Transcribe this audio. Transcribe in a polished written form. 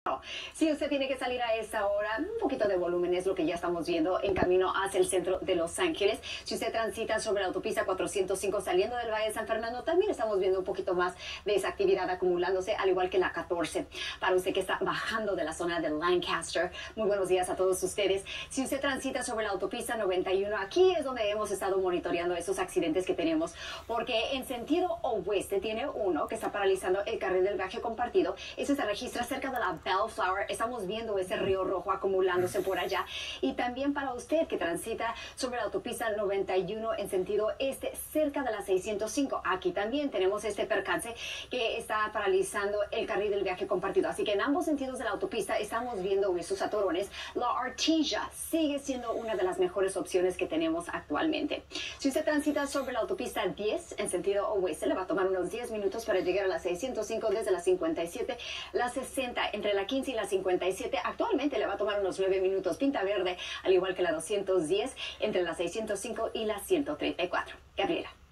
Si usted tiene que salir a esta hora, un poquito de volumen es lo que ya estamos viendo en camino hacia el centro de Los Ángeles. Si usted transita sobre la autopista 405 saliendo del Valle de San Fernando, también estamos viendo un poquito más de esa actividad acumulándose, al igual que la 14. Para usted que está bajando de la zona de Lancaster, muy buenos días a todos ustedes. Si usted transita sobre la autopista 91, aquí es donde hemos estado monitoreando esos accidentes que tenemos, porque en sentido oeste tiene uno que está paralizando el carril del viaje compartido. Ese se registra cerca de la Bellflower. Estamos viendo ese río rojo acumulándose por allá. Y también para usted que transita sobre la autopista 91 en sentido este, cerca de la 605. Aquí también tenemos este percance que está paralizando el carril del viaje compartido. Así que en ambos sentidos de la autopista estamos viendo esos atorones. La Artesia sigue siendo una de las mejores opciones que tenemos actualmente. Si usted transita sobre la autopista 10 en sentido oeste, le va a tomar unos 10 minutos para llegar a la 605 desde la 57, la 60 entre la 15 y la 57. Actualmente le va a tomar unos 9 minutos pinta verde, al igual que la 210 entre la 605 y la 134. Gabriela.